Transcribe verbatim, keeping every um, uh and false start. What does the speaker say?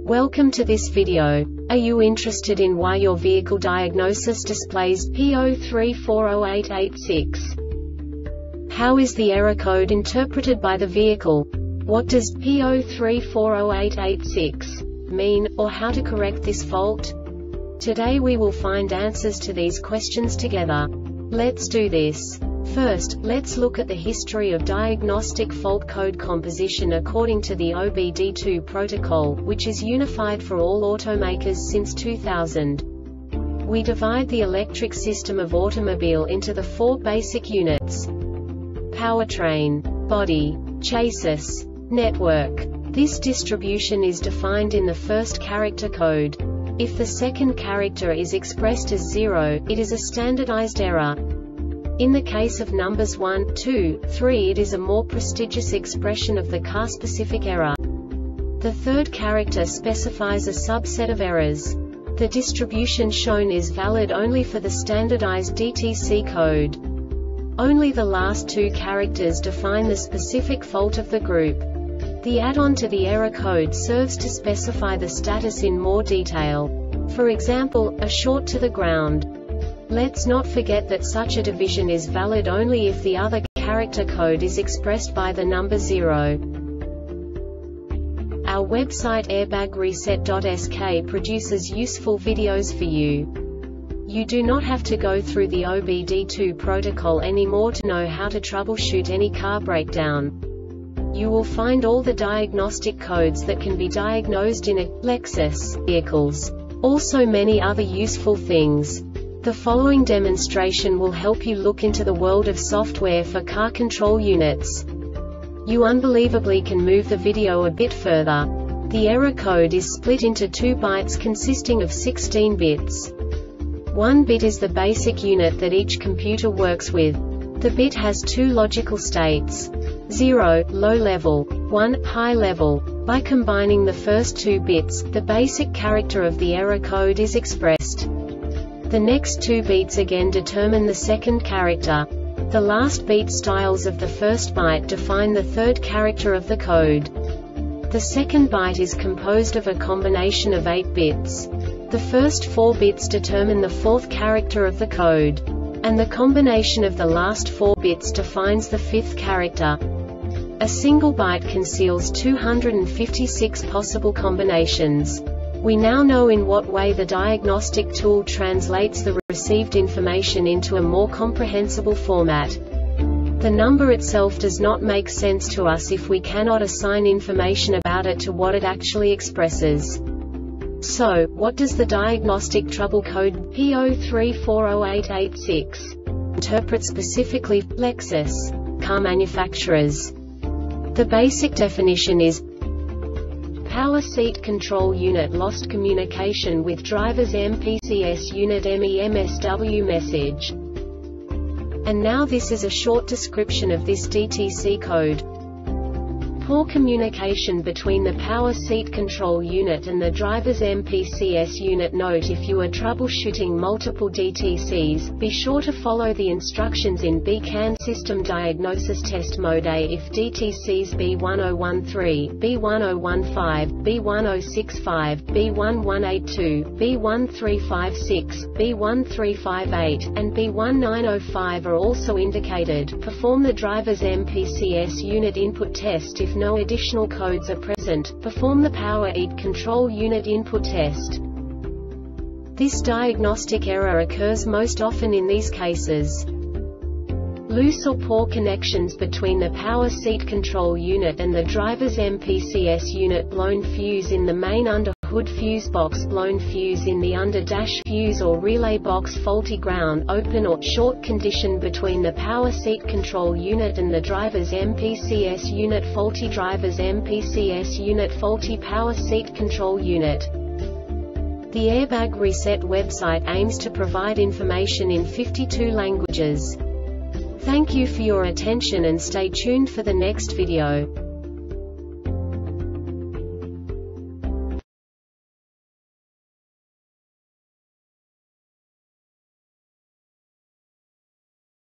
Welcome to this video. Are you interested in why your vehicle diagnosis displays P zero three four zero eight eight six? How is the error code interpreted by the vehicle? What does P zero three four zero eight eight six mean, or how to correct this fault? Today we will find answers to these questions together. Let's do this. First, let's look at the history of diagnostic fault code composition according to the O B D two protocol, which is unified for all automakers since two thousand. We divide the electric system of automobile into the four basic units: powertrain, body, chassis, network. This distribution is defined in the first character code. If the second character is expressed as zero, it is a standardized error. In the case of numbers one, two, three, it is a more prestigious expression of the car-specific error. The third character specifies a subset of errors. The distribution shown is valid only for the standardized D T C code. Only the last two characters define the specific fault of the group. The add-on to the error code serves to specify the status in more detail. For example, a short to the ground. Let's not forget that such a division is valid only if the other character code is expressed by the number zero. Our website airbag reset dot S K produces useful videos for you. You do not have to go through the O B D two protocol anymore to know how to troubleshoot any car breakdown. You will find all the diagnostic codes that can be diagnosed in a Lexus vehicles. Also many other useful things. The following demonstration will help you look into the world of software for car control units. You unbelievably can move the video a bit further. The error code is split into two bytes consisting of sixteen bits. One bit is the basic unit that each computer works with. The bit has two logical states: zero, low level, one, high level. By combining the first two bits, the basic character of the error code is expressed. The next two beats again determine the second character. The last beat styles of the first byte define the third character of the code. The second byte is composed of a combination of eight bits. The first four bits determine the fourth character of the code. And the combination of the last four bits defines the fifth character. A single byte conceals two hundred fifty-six possible combinations. We now know in what way the diagnostic tool translates the received information into a more comprehensible format. The number itself does not make sense to us if we cannot assign information about it to what it actually expresses. So, what does the diagnostic trouble code P zero three four zero eight eight six interpret specifically for Lexus car manufacturers? The basic definition is: power seat control unit lost communication with driver's M P C S unit M E M S W message. And now this is a short description of this D T C code. Poor communication between the power seat control unit and the driver's M P C S unit. Note: if you are troubleshooting multiple D T Cs, be sure to follow the instructions in B CAN System Diagnosis Test Mode A if D T Cs B one zero one three, B one zero one five, B one zero six five, B one one eight two, B one three five six, B one three five eight, and B one nine zero five are also indicated. Perform the driver's M P C S unit input test. If no additional codes are present, perform the power seat control unit input test. This diagnostic error occurs most often in these cases: loose or poor connections between the power seat control unit and the driver's M P C S unit, blown fuse in the main under hood fuse box, blown fuse in the under dash fuse or relay box, faulty ground, open or short condition between the power seat control unit and the driver's M P C S unit, faulty driver's M P C S unit, faulty power seat control unit. The Airbag Reset website aims to provide information in fifty-two languages. Thank you for your attention and stay tuned for the next video.